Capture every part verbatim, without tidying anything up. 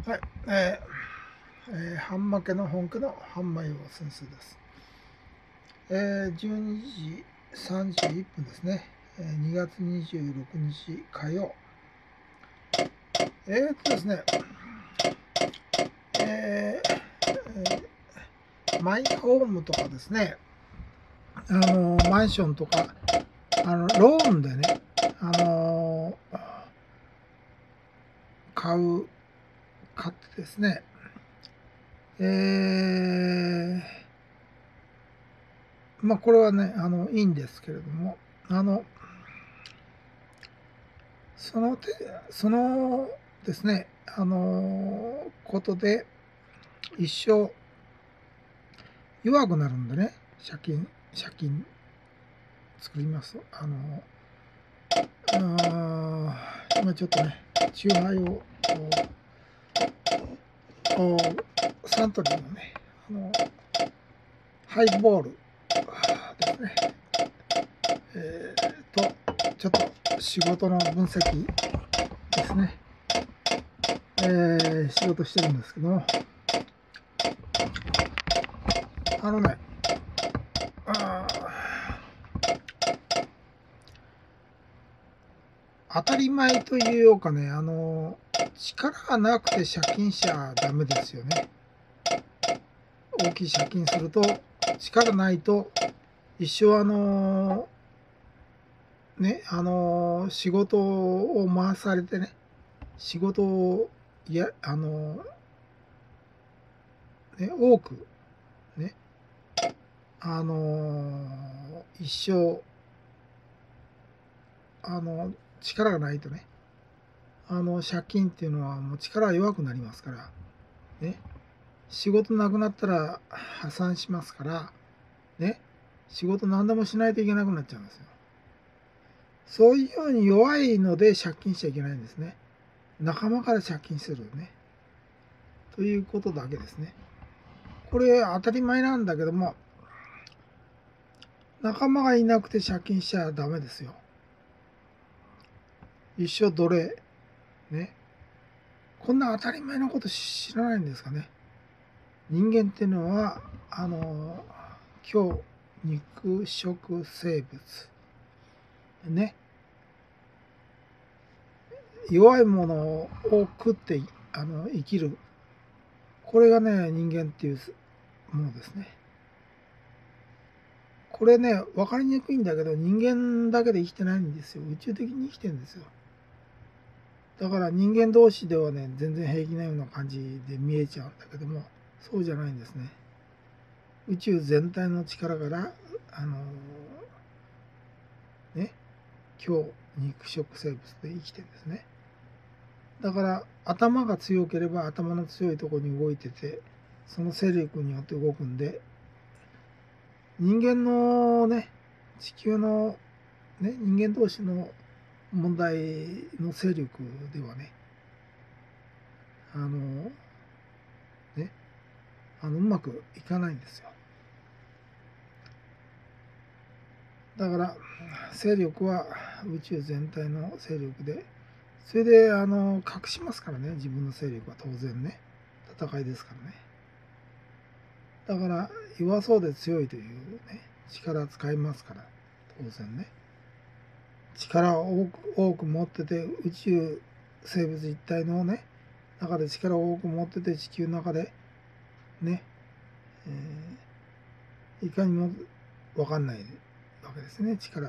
はい、えーえー、半負けの本家の半枚を先生です。えー、じゅうにじさんじゅういっぷんですね。えー、にがつにじゅうろくにち火曜。えー、っとですね、えーえー、マイホームとかですね、あのー、マンションとか、あのローンでね、あのー、買う、買ってですね、えー、まあこれはね、あの、いいんですけれども、あの、そのて、そのですね、あのことで一生弱くなるんでね、借金、借金作ります。あの、あ今ちょっとね、チューハイを、サントリーのね、あのハイボールですね、えー、と、ちょっと仕事の分析ですね、えー、仕事してるんですけども、あのね、あ当たり前というようかね、あの、力がなくて借金しちゃダメですよね。大きい借金すると、力ないと、一生あの、ね、あの、仕事を回されてね、仕事を、いや、あの、ね、多く、ね、あの、一生、あの、力がないとね、あの、借金っていうのはもう力が弱くなりますから、ね、仕事なくなったら破産しますから、ね、仕事何でもしないといけなくなっちゃうんですよ。そういうように弱いので借金しちゃいけないんですね。仲間から借金するね。ということだけですね。これ当たり前なんだけども、仲間がいなくて借金しちゃダメですよ。一生奴隷。ね。こんな当たり前のこと知らないんですかね。人間っていうのは、あの、今日、肉食生物。ね。弱いものを食ってあの生きる。これがね、人間っていうものですね。これね、分かりにくいんだけど、人間だけで生きてないんですよ。宇宙的に生きてるんですよ。だから人間同士ではね、全然平気なような感じで見えちゃうんだけども、そうじゃないんですね。宇宙全体の力から、あのー、ね、今日肉食生物で生きてるんですね。だから頭が強ければ頭の強いところに動いてて、その勢力によって動くんで、人間のね、地球の、ね、人間同士の問題の勢力ではね、あの、ね、あのうまくいかないんですよ。だから勢力は宇宙全体の勢力で、それであの隠しますからね、自分の勢力は当然ね、戦いですからね。だから弱そうで強いというね、力使いますから、当然ね。力を多く多く持ってて、宇宙生物一体のね、中で力を多く持ってて、地球の中でね、えー、いかにも分かんないわけですね、力。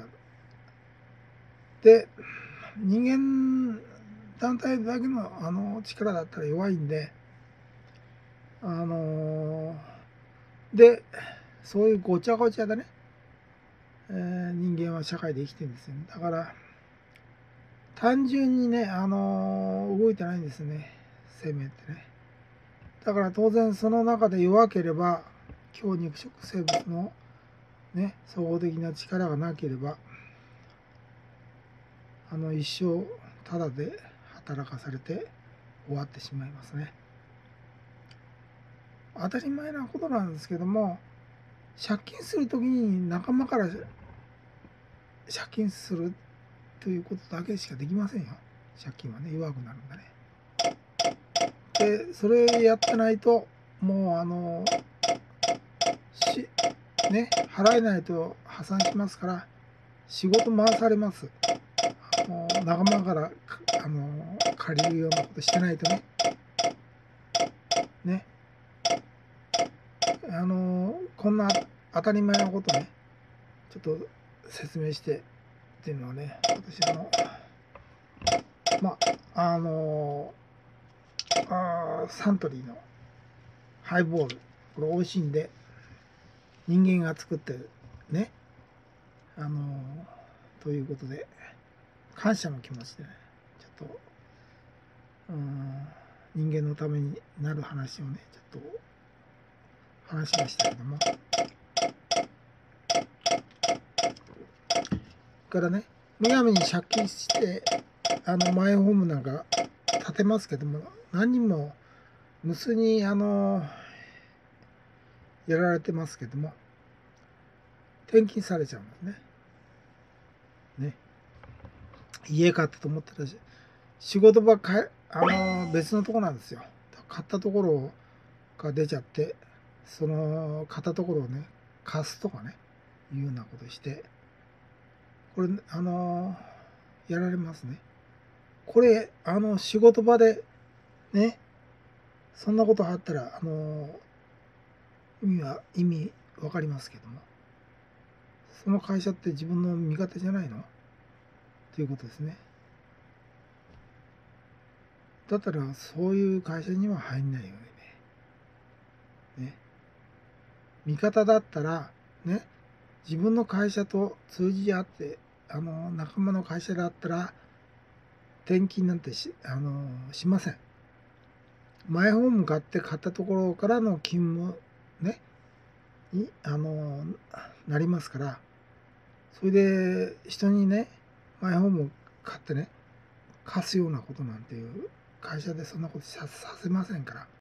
で、人間団体だけのあの力だったら弱いんで、あのー、で、そういうごちゃごちゃでね、えー、人間は社会で生きてるんですよね。だから、単純にね、あのー、動いてないんですね、生命ってね。だから当然その中で弱ければ、強肉食生物のね、総合的な力がなければ、あの一生ただで働かされて終わってしまいますね。当たり前なことなんですけども、借金するときに仲間から借金するということだけしかできませんよ。借金はね、弱くなるんだね。 でそれやってないともうあのしね払えないと破産しますから、仕事回されます。もう仲間からあの借りるようなことしてないとね。ね、あのこんな当たり前のことね、ちょっと説明してっていうのはね、私あのまああのあサントリーのハイボール、これ美味しいんで、人間が作ってるね、あのということで感謝の気持ちでね、ちょっとうん人間のためになる話をね、ちょっと話しましたけども、からね、むやみに借金してあのマイホームなんか建てますけども、何人も無数にあのやられてますけども、転勤されちゃうんですね。ね、家買ったと思ってたし、仕事場かえあの別のとこなんですよ。買ったところが出ちゃって、その買ったところをね貸すとかねいうようなことして、これあのやられますね。これあの仕事場でねそんなことあったらあの意味は意味わかりますけども、その会社って自分の味方じゃないのということですね。だったらそういう会社には入んないよね。ね、味方だったらね、自分の会社と通じ合って、あの仲間の会社だったら転勤なんてしあのしません。マイホーム買って買ったところからの勤務ねにあのなりますから、それで人にねマイホームを買ってね貸すようなことなんていう会社でそんなことさせませんから。